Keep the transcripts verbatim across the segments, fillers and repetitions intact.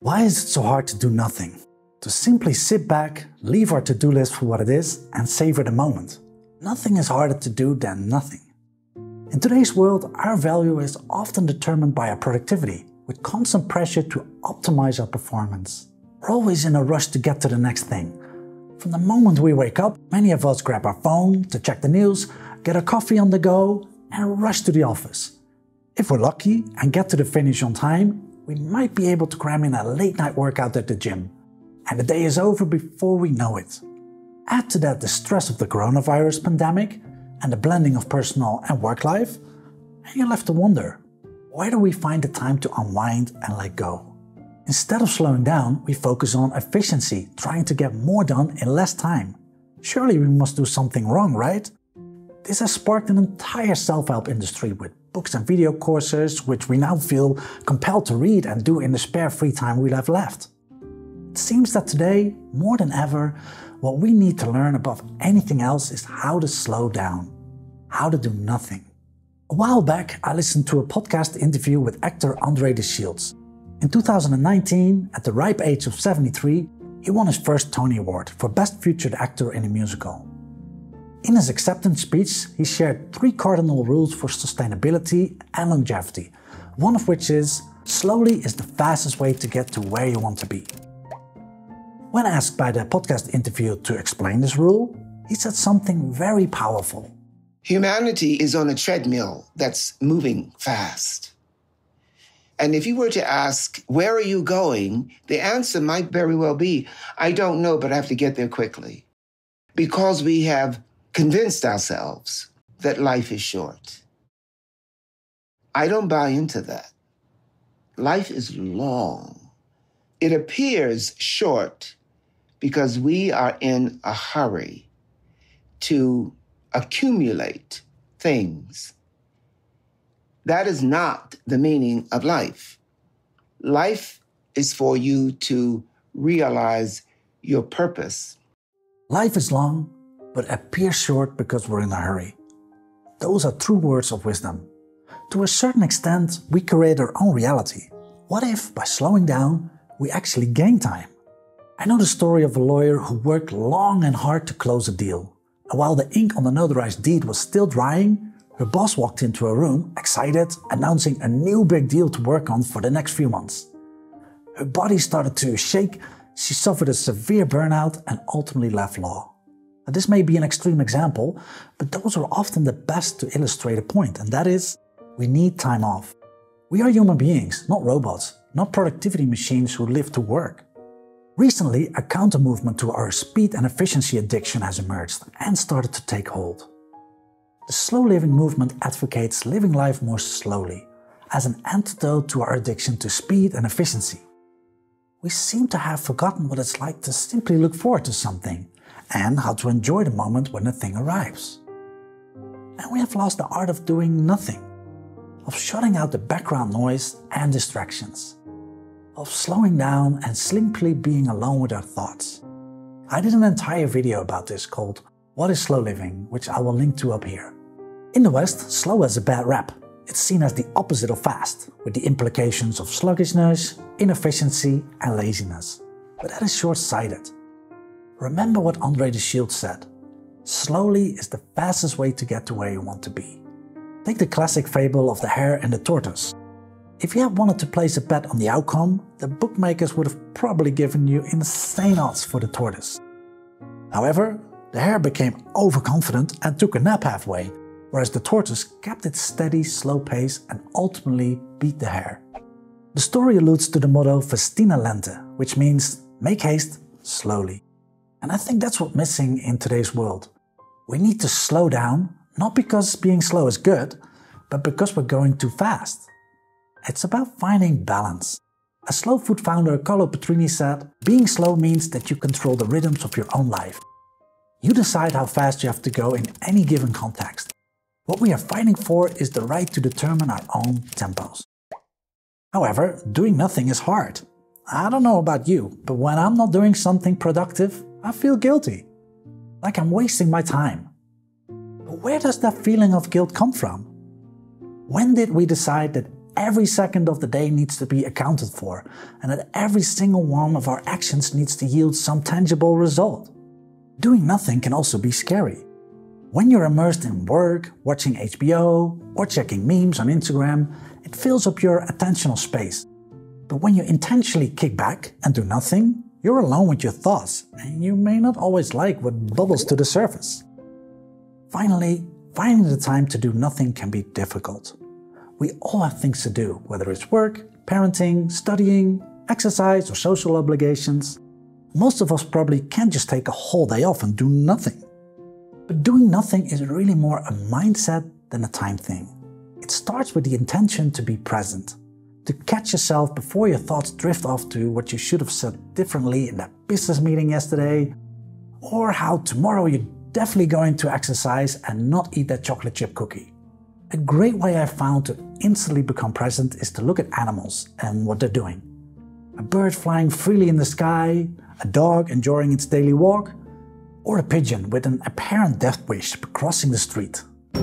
Why is it so hard to do nothing? To simply sit back, leave our to-do list for what it is, and savor the moment. Nothing is harder to do than nothing. In today's world, our value is often determined by our productivity, with constant pressure to optimize our performance. We're always in a rush to get to the next thing. From the moment we wake up, many of us grab our phone to check the news, get a coffee on the go, and rush to the office. If we're lucky and get to the finish on time, we might be able to cram in a late-night workout at the gym. And the day is over before we know it. Add to that the stress of the coronavirus pandemic and the blending of personal and work life, and you're left to wonder, where do we find the time to unwind and let go? Instead of slowing down, we focus on efficiency, trying to get more done in less time. Surely we must do something wrong, right? This has sparked an entire self-help industry with books and video courses, which we now feel compelled to read and do in the spare free time we have left. It seems that today, more than ever, what we need to learn above anything else is how to slow down, how to do nothing. A while back, I listened to a podcast interview with actor Andre de Shields. In two thousand nineteen, at the ripe age of seventy-three, he won his first Tony Award for Best Featured Actor in a Musical. In his acceptance speech, he shared three cardinal rules for sustainability and longevity, one of which is, slowly is the fastest way to get to where you want to be. When asked by the podcast interview to explain this rule, he said something very powerful. Humanity is on a treadmill that's moving fast. And if you were to ask, where are you going? The answer might very well be, I don't know, but I have to get there quickly. Because we have convinced ourselves that life is short. I don't buy into that. Life is long. It appears short because we are in a hurry to accumulate things. That is not the meaning of life. Life is for you to realize your purpose. Life is long, but appears short because we're in a hurry. Those are true words of wisdom. To a certain extent, we create our own reality. What if, by slowing down, we actually gain time? I know the story of a lawyer who worked long and hard to close a deal. And while the ink on the notarized deed was still drying, her boss walked into a room, excited, announcing a new big deal to work on for the next few months. Her body started to shake, she suffered a severe burnout and ultimately left law. Now, this may be an extreme example, but those are often the best to illustrate a point, and that is, we need time off. We are human beings, not robots, not productivity machines who live to work. Recently, a counter-movement to our speed and efficiency addiction has emerged and started to take hold. The slow living movement advocates living life more slowly, as an antidote to our addiction to speed and efficiency. We seem to have forgotten what it's like to simply look forward to something, and how to enjoy the moment when the thing arrives. And we have lost the art of doing nothing, of shutting out the background noise and distractions, of slowing down and simply being alone with our thoughts. I did an entire video about this called What is Slow Living, which I will link to up here. In the West, slow has a bad rap. It's seen as the opposite of fast, with the implications of sluggishness, inefficiency and laziness. But that is short-sighted. Remember what Andre de Shields said, slowly is the fastest way to get to where you want to be. Take the classic fable of the hare and the tortoise. If you had wanted to place a bet on the outcome, the bookmakers would have probably given you insane odds for the tortoise. However, the hare became overconfident and took a nap halfway, whereas the tortoise kept its steady, slow pace and ultimately beat the hare. The story alludes to the motto Festina Lente, which means make haste slowly. And I think that's what's missing in today's world. We need to slow down, not because being slow is good, but because we're going too fast. It's about finding balance. As slow food founder Carlo Petrini said, being slow means that you control the rhythms of your own life. You decide how fast you have to go in any given context. What we are fighting for is the right to determine our own tempos. However, doing nothing is hard. I don't know about you, but when I'm not doing something productive, I feel guilty. Like I'm wasting my time. But where does that feeling of guilt come from? When did we decide that every second of the day needs to be accounted for, and that every single one of our actions needs to yield some tangible result. Doing nothing can also be scary. When you're immersed in work, watching H B O, or checking memes on Instagram, it fills up your attentional space. But when you intentionally kick back and do nothing, you're alone with your thoughts, and you may not always like what bubbles to the surface. Finally, finding the time to do nothing can be difficult. We all have things to do, whether it's work, parenting, studying, exercise, or social obligations. Most of us probably can't just take a whole day off and do nothing. But doing nothing is really more a mindset than a time thing. It starts with the intention to be present, to catch yourself before your thoughts drift off to what you should have said differently in that business meeting yesterday, or how tomorrow you're definitely going to exercise and not eat that chocolate chip cookie. A great way I've found to instantly become present is to look at animals and what they're doing. A bird flying freely in the sky, a dog enjoying its daily walk, or a pigeon with an apparent death wish crossing the street.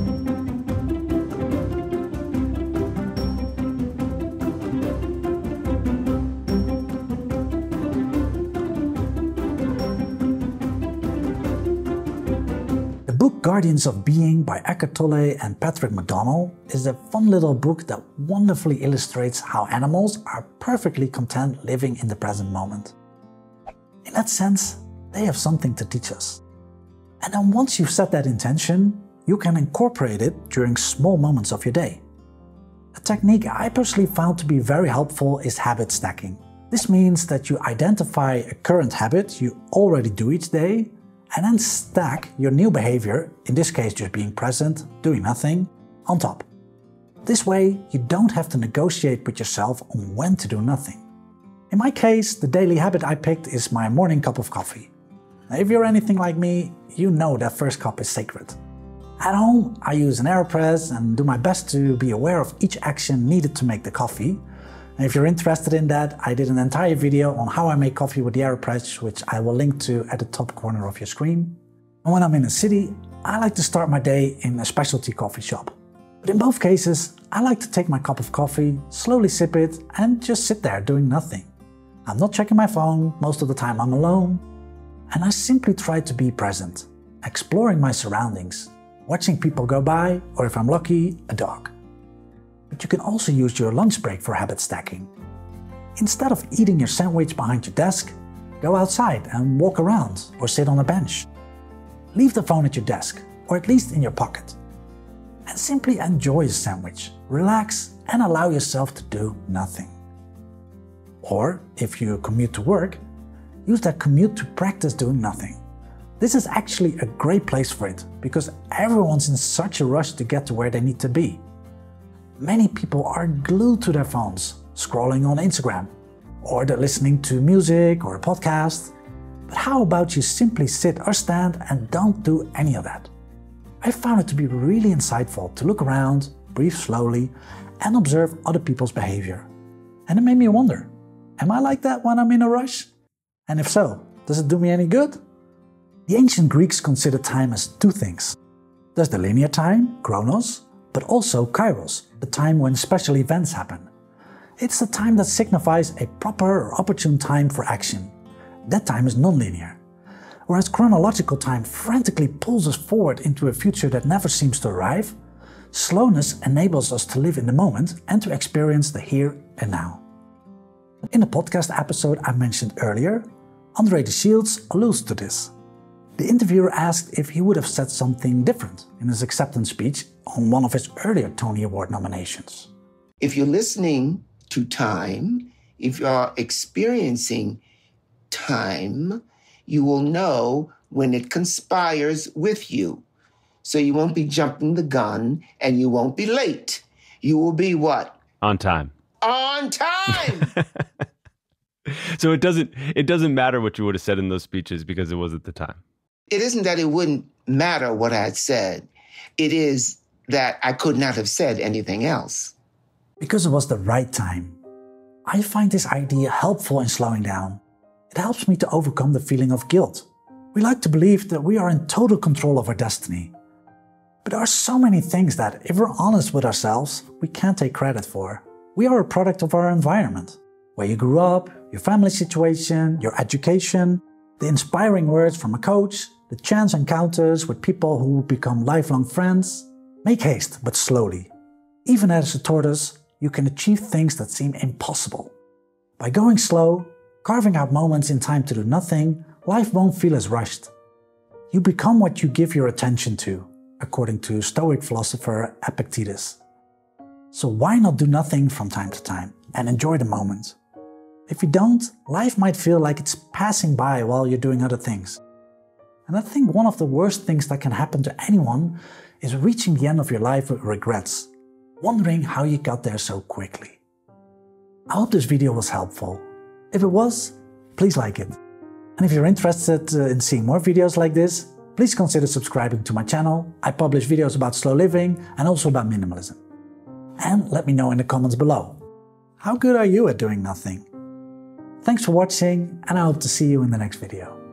The book Guardians of Being by Eckhart Tolle and Patrick McDonnell is a fun little book that wonderfully illustrates how animals are perfectly content living in the present moment. In that sense, they have something to teach us. And then once you've set that intention, you can incorporate it during small moments of your day. A technique I personally found to be very helpful is habit stacking. This means that you identify a current habit you already do each day, and then stack your new behavior, in this case just being present, doing nothing, on top. This way, you don't have to negotiate with yourself on when to do nothing. In my case, the daily habit I picked is my morning cup of coffee. Now, if you're anything like me, you know that first cup is sacred. At home, I use an AeroPress and do my best to be aware of each action needed to make the coffee. And if you're interested in that, I did an entire video on how I make coffee with the AeroPress, which I will link to at the top corner of your screen. And when I'm in a city, I like to start my day in a specialty coffee shop. But in both cases, I like to take my cup of coffee, slowly sip it, and just sit there doing nothing. I'm not checking my phone, most of the time I'm alone, and I simply try to be present, exploring my surroundings, watching people go by, or if I'm lucky, a dog. But you can also use your lunch break for habit stacking. Instead of eating your sandwich behind your desk, go outside and walk around or sit on a bench. Leave the phone at your desk, or at least in your pocket. And simply enjoy a sandwich, relax, and allow yourself to do nothing. Or, if you commute to work, use that commute to practice doing nothing. This is actually a great place for it, because everyone's in such a rush to get to where they need to be. Many people are glued to their phones, scrolling on Instagram, or they're listening to music or a podcast. But how about you simply sit or stand and don't do any of that? I found it to be really insightful to look around, breathe slowly, and observe other people's behavior. And it made me wonder, am I like that when I'm in a rush? And if so, does it do me any good? The ancient Greeks considered time as two things. There's the linear time, chronos, but also kairos, the time when special events happen. It's the time that signifies a proper or opportune time for action. That time is non-linear. Whereas chronological time frantically pulls us forward into a future that never seems to arrive, slowness enables us to live in the moment and to experience the here and now. In the podcast episode I mentioned earlier, Andre de Shields alludes to this. The interviewer asked if he would have said something different in his acceptance speech on one of his earlier Tony Award nominations. If you're listening to time, if you're experiencing time, you will know when it conspires with you. So you won't be jumping the gun and you won't be late. You will be what? On time. On time! So it doesn't it doesn't matter what you would have said in those speeches because it was at the time. It isn't that it wouldn't matter what I had said. It is that I could not have said anything else. Because it was the right time. I find this idea helpful in slowing down. It helps me to overcome the feeling of guilt. We like to believe that we are in total control of our destiny. But there are so many things that, if we're honest with ourselves, we can't take credit for. We are a product of our environment, where you grew up, your family situation, your education, the inspiring words from a coach, the chance encounters with people who will become lifelong friends. Make haste, but slowly. Even as a tortoise, you can achieve things that seem impossible. By going slow, carving out moments in time to do nothing, life won't feel as rushed. You become what you give your attention to, according to Stoic philosopher Epictetus. So why not do nothing from time to time and enjoy the moment? If you don't, life might feel like it's passing by while you're doing other things. And I think one of the worst things that can happen to anyone is reaching the end of your life with regrets, wondering how you got there so quickly. I hope this video was helpful. If it was, please like it. And if you're interested in seeing more videos like this, please consider subscribing to my channel. I publish videos about slow living and also about minimalism. And let me know in the comments below. How good are you at doing nothing? Thanks for watching, and I hope to see you in the next video.